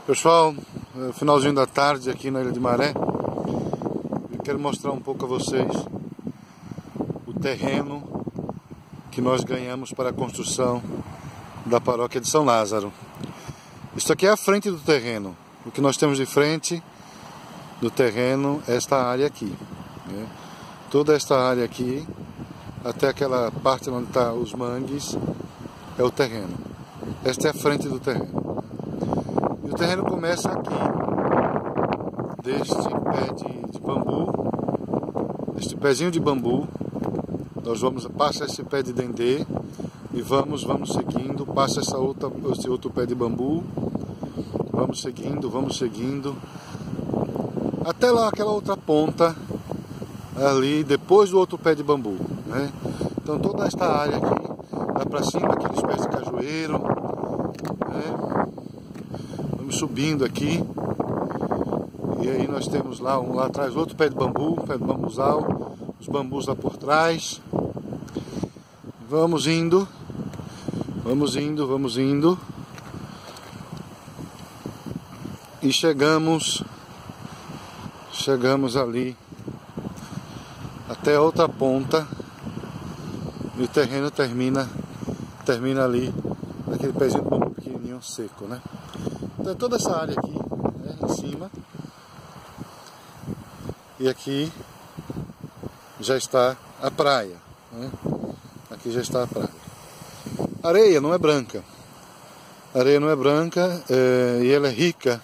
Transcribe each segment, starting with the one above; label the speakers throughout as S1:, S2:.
S1: Pessoal, finalzinho da tarde aqui na Ilha de Maré. Eu quero mostrar um pouco a vocês o terreno que nós ganhamos para a construção da paróquia de São Lázaro. Isso aqui é a frente do terreno. O que nós temos de frente do terreno é esta área aqui, né? Toda esta área aqui, até aquela parte onde está os mangues, é o terreno. Esta é a frente do terreno. E o terreno começa aqui, deste pé de bambu, este pezinho de bambu. Nós passa esse pé de dendê e vamos seguindo, passa esse outro pé de bambu, vamos seguindo, até lá aquela outra ponta ali, depois do outro pé de bambu, né? Então toda esta área aqui, lá para cima, aqueles pés de cajueiro, né? Vamos subindo aqui, e aí nós temos lá atrás outro pé de bambuzal, os bambus lá por trás. Vamos indo, e chegamos ali até a outra ponta, e o terreno termina ali naquele pezinho de bambu pequenininho seco, né? Então toda essa área aqui, né, em cima, e aqui já está a praia, né? Aqui já está a praia. A areia não é branca. A areia não é branca, e ela é rica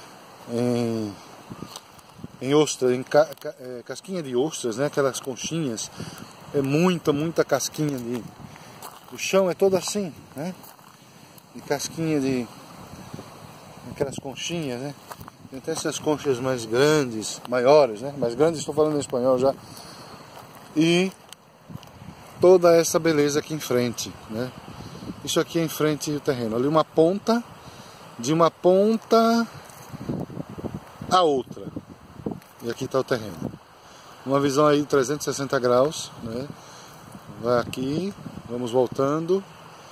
S1: em ostras, casquinha de ostras, né? Aquelas conchinhas. É muita casquinha de... O chão é todo assim, né? De casquinha de... aquelas conchinhas, né? Tem até essas conchas mais grandes, maiores, né? Mais grandes, estou falando em espanhol já. E toda essa beleza aqui em frente, né? Isso aqui é em frente do terreno. Ali uma ponta, de uma ponta a outra. E aqui está o terreno. Uma visão aí de 360 graus, né? Vai aqui, vamos voltando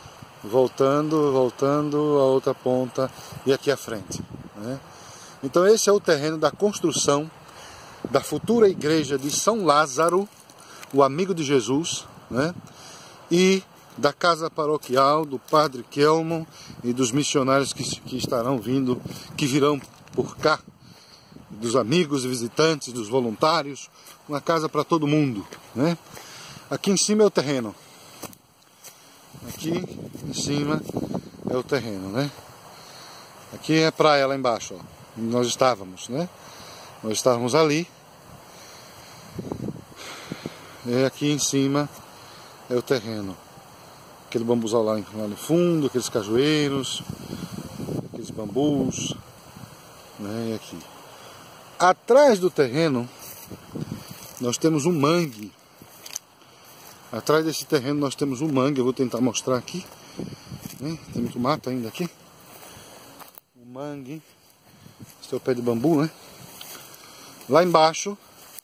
S1: a outra ponta e aqui à frente, né? Então esse é o terreno da construção da futura igreja de São Lázaro, o amigo de Jesus, né? E da casa paroquial do Padre Kelmo e dos missionários que estarão vindo, que virão por cá, dos amigos e visitantes, dos voluntários, uma casa para todo mundo, né? Aqui em cima é o terreno. Aqui em cima é o terreno, né? Aqui é a praia lá embaixo, ó, onde nós estávamos, né? Nós estávamos ali. E aqui em cima é o terreno. Aquele bambuzal lá no fundo, aqueles cajueiros, aqueles bambus, né? E aqui. Atrás do terreno nós temos um mangue. Atrás desse terreno nós temos um mangue. Eu vou tentar mostrar aqui, né? Tem muito mato ainda aqui. Um mangue. Esse é o pé de bambu, né? Lá embaixo,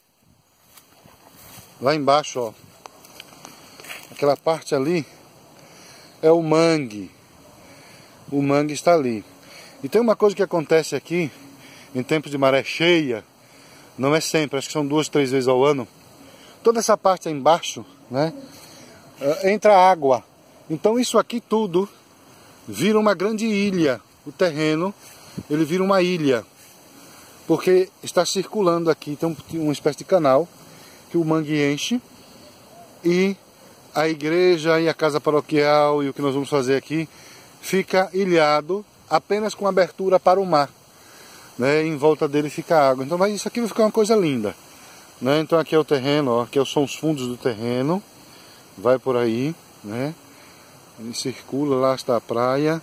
S1: ó, aquela parte ali é o mangue. O mangue está ali. E tem uma coisa que acontece aqui em tempos de maré cheia, não é sempre, acho que são 2, 3 vezes ao ano. Toda essa parte aí embaixo, né, entra água. Então isso aqui tudo vira uma grande ilha. O terreno, ele vira uma ilha, porque está circulando aqui, tem uma espécie de canal que o mangue enche, e a igreja e a casa paroquial e o que nós vamos fazer aqui fica ilhado apenas com abertura para o mar, né? Em volta dele fica água. Então isso aqui vai ficar uma coisa linda, né? Então aqui é o terreno, ó, aqui são os fundos do terreno, vai por aí, né? Ele circula, lá está a praia,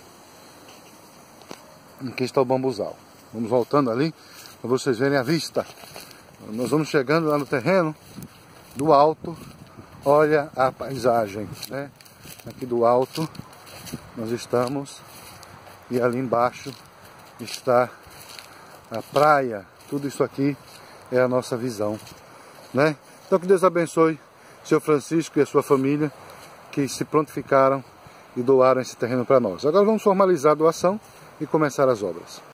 S1: aqui está o bambuzal. Vamos voltando ali para vocês verem a vista. Nós vamos chegando lá no terreno, do alto, olha a paisagem, né? Aqui do alto nós estamos, e ali embaixo está a praia. Tudo isso aqui é a nossa visão, né? Então que Deus abençoe seu Francisco e a sua família, que se prontificaram e doaram esse terreno para nós. Agora vamos formalizar a doação e começar as obras.